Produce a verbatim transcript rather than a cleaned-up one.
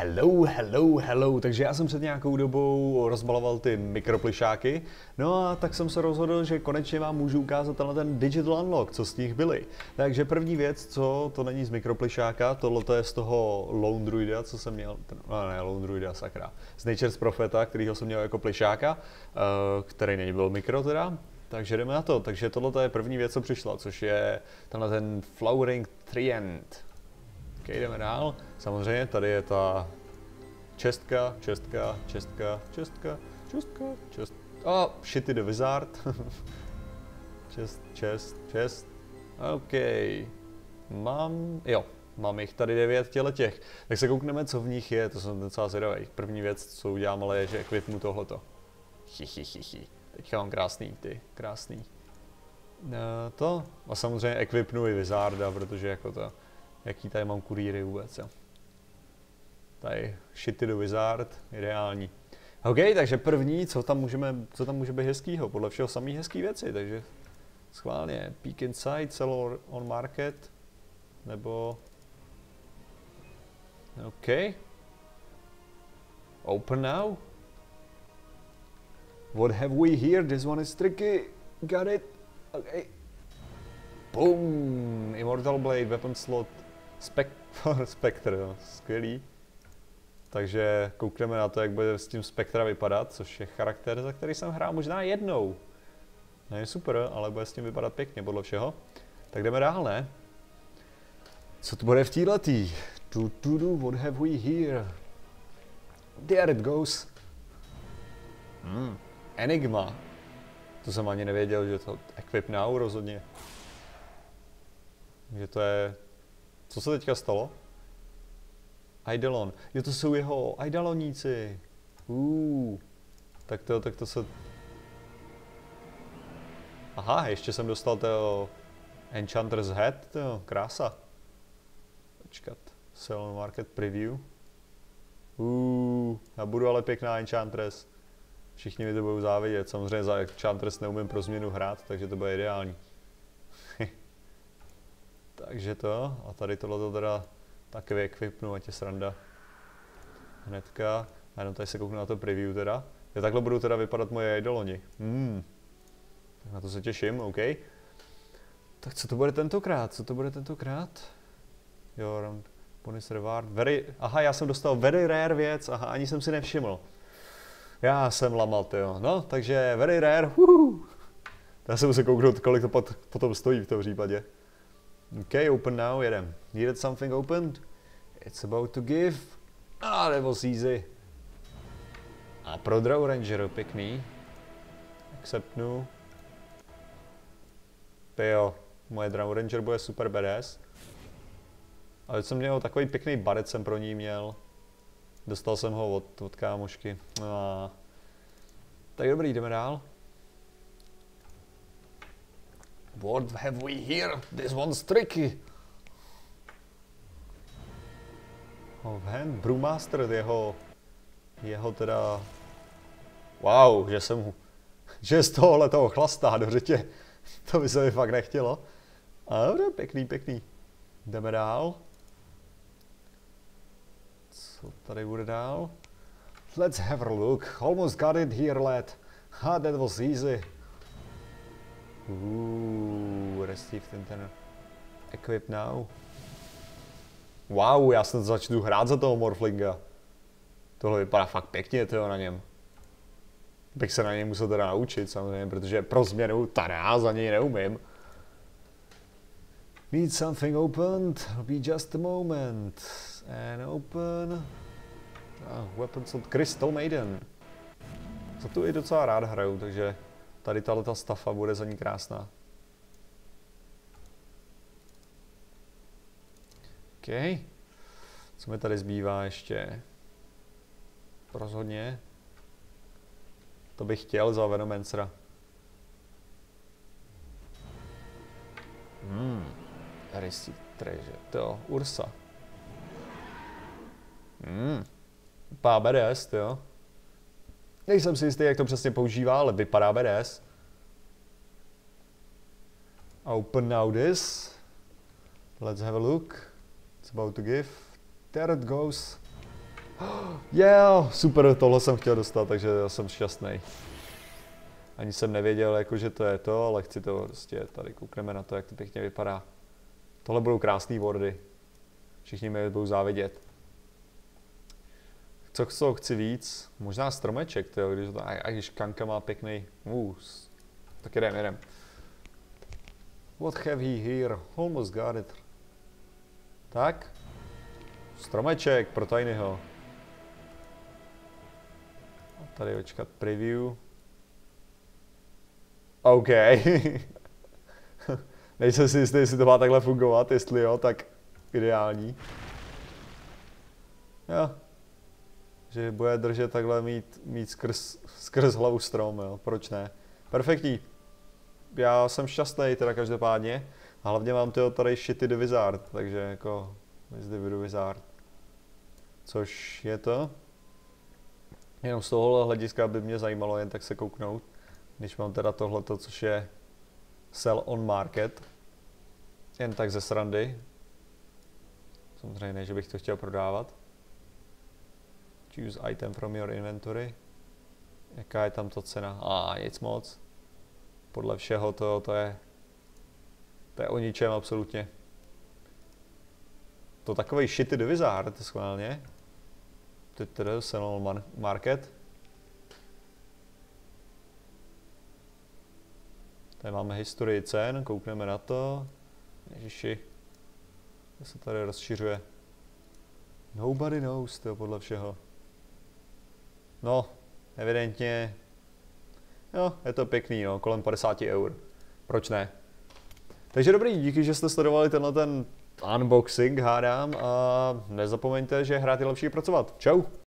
Hello, hello, hello, takže já jsem před nějakou dobou rozbaloval ty mikroplišáky, no a tak jsem se rozhodl, že konečně vám můžu ukázat tenhle ten Digital Unlock, co z nich byly. Takže první věc, co to není z mikroplišáka, tohle je z toho Lone Druida, co jsem měl, no ne, Lone Druida, sakra, z Nature's Propheta, kterýho jsem měl jako plišáka, který nebyl mikro teda. Takže jdeme na to, takže tohle je první věc, co přišla, což je tenhle ten Flowering Treant. OK, jdeme dál. Samozřejmě tady je ta čestka, čestka, čestka, čestka, čestka, čestka. Oh, Shitty the Wizard. čest, čest, čest. OK. Mám, jo, mám jich tady devět těle těch. Tak se koukneme, co v nich je, to jsem docela zvědavý. První věc, co udělám, ale je, že equipnu tohleto. Chichichichi. Teďka mám krásný, ty, krásný. No, to, a samozřejmě equipnu i Wizarda, protože jako to, jaký tady mám kurýry vůbec, jo. Tady Shitty the Wizard, ideální. OK, takže první, co tam můžeme, co tam může být hezkýho, podle všeho samý hezký věci, takže schválně, peek inside, sell on market, nebo, OK, open now. What have we here? This one is tricky. Got it. Okay. Boom. Immortal Blade, weapon slot, Spectre, Spectre, jo. Skvělý. Takže koukneme na to, jak bude s tím Spectra vypadat, což je charakter, za který jsem hrál možná jednou. Ne, super, ale bude s tím vypadat pěkně podle všeho. Tak jdeme dál, ne? Co to bude v téhletý? Tu, tu, tu, what have we here? There it goes. Hmm. Enigma. To jsem ani nevěděl, že to Equip Now rozhodně. Že to je... Co se teďka stalo? Eidolon. Jo, to jsou jeho Eidoloníci. Uh. Tak to, tak to se... Aha, ještě jsem dostal toho Enchanter's Head, to krása. Počkat. Sell on market preview. Uh. Já budu ale pěkná Enchantress. Všichni mi to budou závidět. Samozřejmě za Enchantress neumím pro změnu hrát, takže to bude ideální. Takže to, a tady tohle teda taky vyequipnu, ať je sranda. Hnedka, a jenom tady se kouknu na to preview teda. Jo, takhle budou teda vypadat moje idoloni. Hmm. Tak na to se těším, OK. Tak co to bude tentokrát, co to bude tentokrát? Jo, round bonus reward, very, aha, já jsem dostal very rare věc, aha, ani jsem si nevšiml. Já jsem lamat, jo. No, takže very rare, huhu. Já se musím kouknout, kolik to pot, potom stojí v tom případě. OK, open now, jedem. Needed something opened? It's about to give. Ah, that was easy. A pro Drow Ranger, pěkný. Acceptnu. Tyjo, moje Drow Ranger bude super badass. Ale jsem měl takový pěkný baret, jsem pro ní měl. Dostal jsem ho od, od kámošky. Ah. Tak dobrý, jdeme dál. What have we here? This one's tricky. Oh, hand, Brewmaster, jeho, jeho teda, wow, že jsem mu, že z tohohle toho chlastá do řetě, to by se mi fakt nechtělo. Ale dobře, pěkný, pěkný. Jdeme dál. Co tady bude dál? Let's have a look. Almost got it here, lad. Ah, that was easy. Ooh, received internet. Equip now. Wow, já snad začnu hrát za toho Morphlinga. Tohle vypadá fakt pěkně, tyjo, na něm. Bych se na něj musel teda naučit, samozřejmě, protože pro změnu tada za něj neumím. Need something opened? Be just a moment. And open. Ah, weapon slot Crystal Maiden. Za tu i docela rád hraju, takže tady tato stafa bude za ní krásná. OK. Co mi tady zbývá ještě? Rozhodně. To bych chtěl za Venomancera. Hmm. Receipt treasure. To, Ursa. Hmm. Vypadá badass, jo. Nejsem si jistý, jak to přesně používá, ale vypadá badass. Open now this. Let's have a look. It's about to give. There it goes. Yeah, super, tohle jsem chtěl dostat, takže já jsem šťastný. Ani jsem nevěděl, jako, že to je to, ale chci to prostě, tady koukneme na to, jak to pěkně vypadá. Tohle budou krásný wordy. Všichni mi budou závidět. Co z toho chci víc? Možná stromeček, tyjo, když, to, a když Kanka má pěkný mus. Tak jdem, jdem. What have he here? Almost got it. Tak. Stromeček pro Tinyho. A tady očkat preview. OK. Nejsem si jistý, jestli to má takhle fungovat, jestli jo, tak ideální. Jo. Že bude držet takhle mít, mít skrz, skrz hlavu strom, jo, proč ne. Perfektní. Já jsem šťastný teda každopádně. A hlavně mám tyho tady shitty the Wizard, takže jako Miss the Wizard. Což je to. Jenom z tohohle hlediska by mě zajímalo jen tak se kouknout. Když mám teda tohleto, což je Sell on Market. Jen tak ze srandy. Samozřejmě ne, že bych to chtěl prodávat. Choose item from your inventory. Jaká je tam to cena? A ah, nic moc. Podle všeho to, to je to je o ničem absolutně. To takovej shitty the Wizard, schválně. Teď teda Sell on Market. Tady máme historii cen, koukneme na to. Ježiši, to se tady rozšiřuje. Nobody knows, to podle všeho. No, evidentně, jo, je to pěkný, no, kolem padesát eur. Proč ne? Takže dobrý, díky, že jste sledovali tenhle ten unboxing, hádám, a nezapomeňte, že hrát je lepší pracovat. Čau!